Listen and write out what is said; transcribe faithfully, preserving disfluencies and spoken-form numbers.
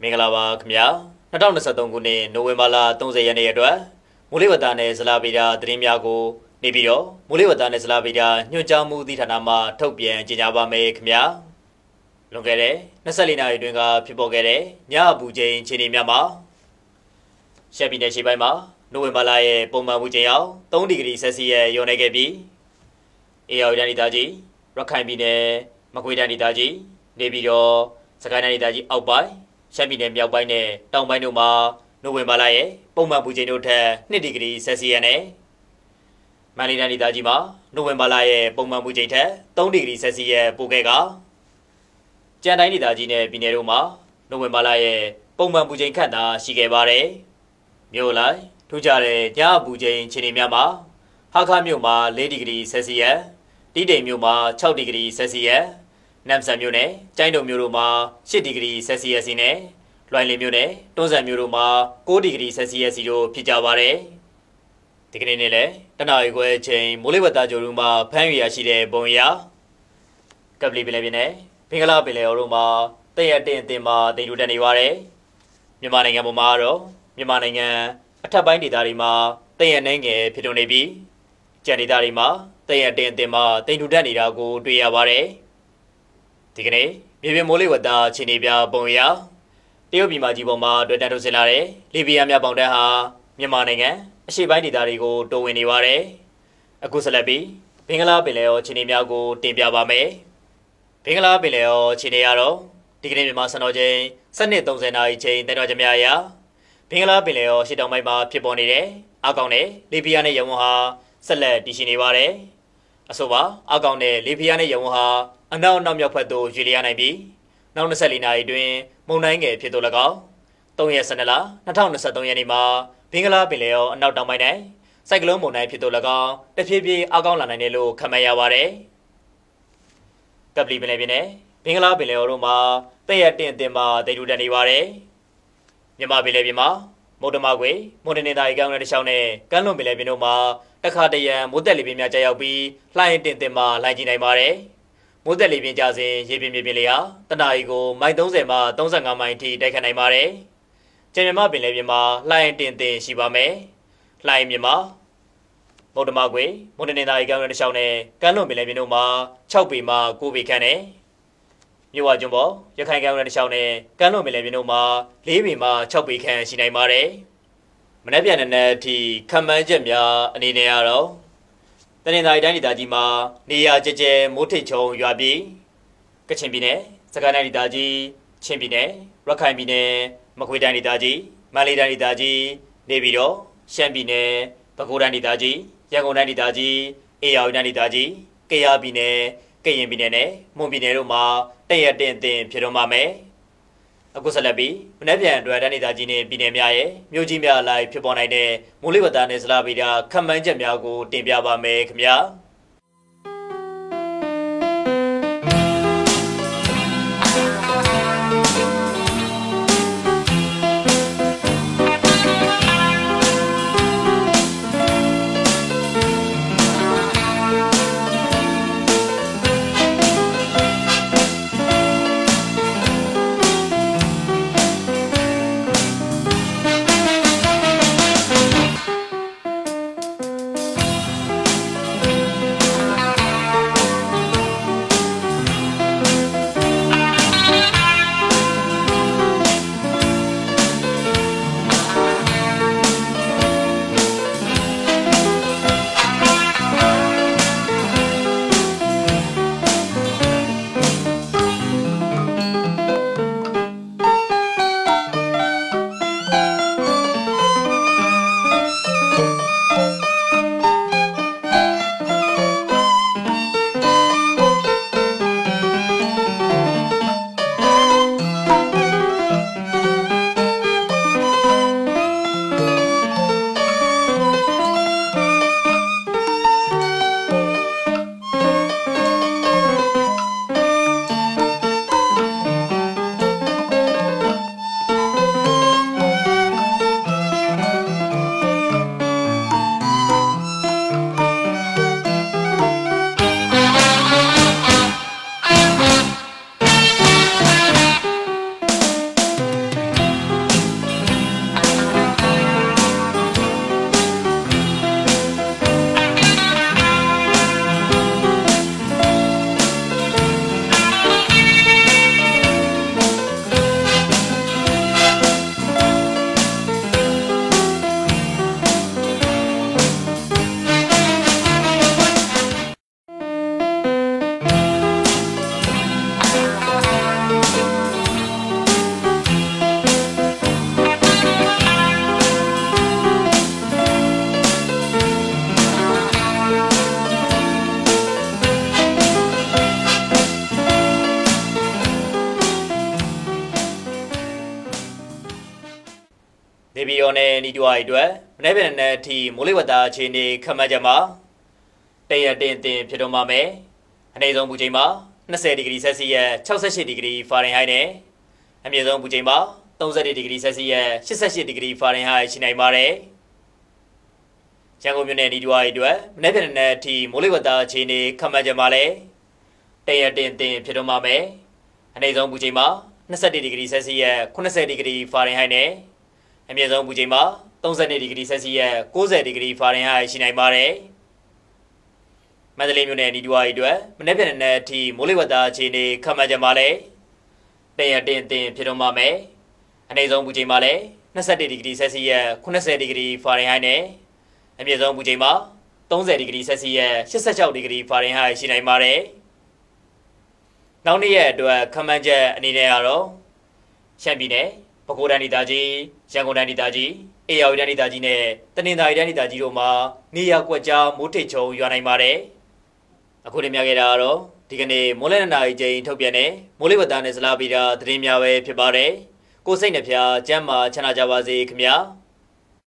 မင်္ဂလာပါခင်ဗျာ၂၀၂၃ခုနှစ်နိုဝင်ဘာလ၃၀ရက်နေ့အတွက်မိုးလေဝသနဲ့ဇလဗေဒသတင်းများကိုနေပြီးတော့မိုးလေဝသနဲ့ဇလဗေဒညွှန်ကြားမှုသည့်ဌာနမှထုတ်ပြန်ကြေညာပါမယ်ခင်ဗျာလွန်ခဲ့တဲ့၂၄နာရီတွင်ကဖြစ်ပေါ်ခဲ့တဲ့ညအပူချိန်ခြေနေများမှာရှမ်းပြည်နယ်ရှေ့ပိုင်းမှာနိုဝင်ဘာလရဲ့ပုံမှန်ပူချိန်အောင်၃ဒီဂရီဆယ်စီယပ်လျော့နေခဲ့ပြီးအေရဝတီတိုင်းဒေသကြီးရခိုင်ပြည်နယ်မကွေးတိုင်းဒေသကြီးနေပြီးတော့စကိုင်းတိုင်းဒေသကြီးအောက်ပိုင်းရှမ်းပြည်နယ်မြောက်ပိုင်းနဲ့တောင်ပိုင်းတို့မှာနိုဝင်ဘာလရဲ့ပုံမှန်ပူချိန်တို့ထက်၂ဒီဂရီဆယ်စီယပ်နဲ့မန္တလေးတိုင်းဒေသကြီးမှာနိုဝင်ဘာလရဲ့ပုံမှန်ပူချိန်ထက်၃ဒီဂရီဆယ်စီယပ်ပိုခဲ့ကကြံတိုင်းဒေသကြီးနဲ့ပြည်နယ်တို့မှာနိုဝင်ဘာလရဲ့ပုံမှန်ပူချိန်ခန့်သာရှိခဲ့ပါတယ်မြို့လိုက်ထူးခြားတဲ့ညအပူချိန်ခြေနေများမှာဟာခမြို့မှာ၄ဒီဂရီဆယ်စီယပ်တီးတိမ်မြို့မှာ၆ဒီဂရီဆယ်စီယပ်နမ်ဆန်မြို့နယ်ကျိုင်းတုံမြို့တို့မှာ၈ဒီဂရီဆယ်စီယပ်စီနဲ့လွိုင်လင်မြို့နယ်တွန်းဆန်မြို့တို့မှာ၉ဒီဂရီဆယ်စီယပ်စီတို့ဖြစ်ကြပါတယ်ဒီကနေ့နေ့လည်းတနအီခွဲအချိန်မိုးလေဝသကြိုးတို့မှာဖမ်းရရရှိတဲ့ပုံရကပလီပင်လယ်ပြင်နဲ့ဘင်္ဂလားပင်လယ်အော်တို့မှာတည့်ရတင်တင်မှာတိမ်ထူတက်နေပါတယ်မြန်မာနိုင်ငံပေါ်မှာတော့မြန်မာနိုင်ငံအထက်ပိုင်းဒေသတွေမှာတည့်ရနှင်းငယ်ဖြစ်ထွန်းနေပြီးကြံဒေသတွေမှာတည့်ရတင်တင်မှာတိမ်ထူတက်နေတာကိုတွေ့ရပါတယ်ဒီကနေ့မြေပြင်မိုးလေဝသခြေနေပြပုံရတရုတ်ပြည်မကြီးပေါ်မှာတွေ့တန်ထုတ်ဆင်လာတဲ့လီဘီယာများပေါင်တန်းဟာမြန်မာနိုင်ငံအရှေ့ပိုင်းဒေသတွေကိုတိုးဝင်နေပါတယ်အခုဆက်လက်ပြီးဘင်္ဂလားပင်လယ်အော်ခြေနေများကိုတင်ပြပါမယ်ဘင်္ဂလားပင်လယ်အော်ခြေနေရတော့ဒီကနေ့မြန်မာစံတော်ချိန်စနစ်၃၀နာရီချိန်တက်တော်ကြများရာဘင်္ဂလားပင်လယ်အော်ရှေ့တောင်ပိုင်းမှာဖြစ်ပေါ်နေတဲ့အကောင်နဲ့လီဘီယာနဲ့ယမန်ဟာဆက်လက်တည်ရှိနေပါတယ်အဆိုပါအကောင်နဲ့လီဘီယာနဲ့ယမန်ဟာအနောက်အနောက်မြောက်ဘက်သို့ရွေ့လျားနိုင်ပြီးနောက်၂၄နာရီတွင်မုန်တိုင်းငယ်ဖြစ်သို့၎င်း၃ရက်၁၂လ၂၀၂၃ရက်နေ့မှာဘင်္ဂလားပင်လယ်အော်အနောက်တောင်ပိုင်း၌စိုက်ကလုန်းမုန်တိုင်းဖြစ်သို့၎င်းတဖြည်းဖြည်းအကောင်လာနိုင်တယ်လို့ခန့်မှန်းရပါတယ်ကပလီပင်လယ်ပြင်နဲ့ဘင်္ဂလားပင်လယ်အော်တို့မှာတည့်ရတင်တင်မှာတိမ်ထူတက်နေပါတယ်မြန်မာပင်လယ်ပြင်မှာမုတ်တမကွေမွန်တနေသားကမ်းလွန်တစ်လျှောက်နဲ့ကမ်းလွန်ပင်လယ်ပြင်တို့မှာတခါတရံမိုးတက်လေပြင်းများကြာရောက်ပြီးလှိုင်းတင်တင်မှာလှိုင်းကြီးနိုင်ပါတယ်မိုးတက်လေပြင်းကြစဉ်ရေပြင်မြေပြင်လေဟာတနအီကိုမိုင်၃၀မှ၃၅မိုင်ထိတိုက်ခတ်နိုင်ပါတယ်ကျန်မြမပင်လယ်ပြင်မှာလှိုင်းတင်တင်ရှိပါမယ်လှိုင်းမြင်မှာမုတ်တမကွေမွန်တနေသားကမ်းလွန်တစ်လျှောက်နဲ့ကမ်းလွန်ပင်လယ်ပြင်တို့မှာ၆ပေမှ၉ပေခန့်နဲ့မြို့ဝကျွန်းပေါ်ရခိုင်ကမ်းလွန်တစ်လျှောက်နဲ့ကမ်းလွန်ပင်လယ်ပြင်တို့မှာ၄ပေမှ၆ပေခန့်ရှိနိုင်ပါတယ်မနေ့ပြန်တဲ့အထိခံမှန်းချက်များအနေနဲ့ကတော့တနင်္သာရီတိုင်းဒေသကြီးမှာနေရာကျကျမိုးထိတ်ချုံရွာပြီးကချင်ပြည်နယ်စကိုင်းတိုင်းဒေသကြီးချင်းပြည်နယ်ရခိုင်ပြည်နယ်မကွေးတိုင်းဒေသကြီးမန္တလေးတိုင်းဒေသကြီးနေပြည်တော်ရှမ်းပြည်နယ်ပဲခူးတိုင်းဒေသကြီးရန်ကုန်တိုင်းဒေသကြီးအေရဝတီတိုင်းဒေသကြီးကယားပြည်နယ်ကရင်ပြည်နယ်နဲ့မွန်ပြည်နယ်တို့မှာတည့်ရတင်တင်ဖြစ်တော့မှာမယ်အခုဆက်လက်ပြီးမနေ့ပြန်အတွက်တိုင်းဒေသကြီးနဲ့ပြည်နယ်များရဲ့မြို့ကြီးများအလိုက်ဖြစ်ပေါ်နိုင်တဲ့မိုးလေဝသနဲ့ဇလဗေဒခန့်မှန်းချက်များကိုတင်ပြပါမယ်ခင်ဗျာနေပြည်တော်နဲ့နီတူဝါရီအတွက်မနေ့ပြန်တဲ့အထိမိုးလေဝသအခြေအနေခန့်မှန်းချက်မှာတရက်တင်တင်ဖြစ်တော့မှာမယ်။အနေဆုံးပူချိန်မှာ20ဒီဂရီဆယ်စီယပ်68ဒီဂရီဖာရင်ဟိုက်နဲ့အမြင့်ဆုံးပူချိန်မှာ31ဒီဂရီဆယ်စီယပ်88ဒီဂရီဖာရင်ဟိုက်ရှိနိုင်ပါတယ်။ရန်ကုန်မြို့နယ်နီတူဝါရီအတွက်မနေ့ပြန်တဲ့အထိမိုးလေဝသအခြေအနေခန့်မှန်းချက်မှာလည်းတရက်တင်တင်ဖြစ်တော့မှာမယ်။အနေဆုံးပူချိန်မှာ21ဒီဂရီဆယ်စီယပ်80ဒီဂရီဖာရင်ဟိုက်နဲ့အမြင့်ဆုံးပူချိန်မှာ32ဒီဂရီဆယ်စီယပ်90ဒီဂရီဖာရင်ဟိုက်ရှိနိုင်ပါတယ်။မန္တလေးမြို့နယ်နီတူဝါရီအတွက်မနေ့ပြန်တဲ့အထိမိုးလေဝသအခြေအနေခန့်မှန်းချက်မှာလည်းတရက်တင်တင်ဖြစ်တော့မှာမယ်။အနေဆုံးပူချိန်မှာလည်း21ဒီဂရီဆယ်စီယပ်80ဒီဂရီဖာရင်ဟိုက်နဲ့အမြင့်ဆုံးပူချိန်မှာ30ဒီဂရီဆယ်စီယပ်86ဒီဂရီဖာရင်ဟိုက်ရှိနိုင်ပါတယ်။နောက်နေ့ရက်အတွက်ခန့်မှန်းချက်အနေနဲ့ကတော့ရှမ်းပြည်နယ်ပဲခူးတိုင်းဒေသကြီးရန်ကုန်တိုင်းဒေသကြီးအေရဝတီတိုင်းဒေသကြီးနဲ့တနင်္သာရီတိုင်းဒေသကြီးတို့မှာနေရာကွက်ကြားမိုးထစ်ချုံရွာနိုင်ပါတယ်။အခုတင်ပြခဲ့တာကတော့ဒီကနေ့မိုးလေဝသနာရီချိန်ထုတ်ပြန်တဲ့မိုးလေဝသနဲ့ဇလားဗီတာသတင်းများပဲဖြစ်ပါတယ်။ကိုစိတ်နှဖျားကျမ်းမာချမ်းသာကြပါစေခင်ဗျာ။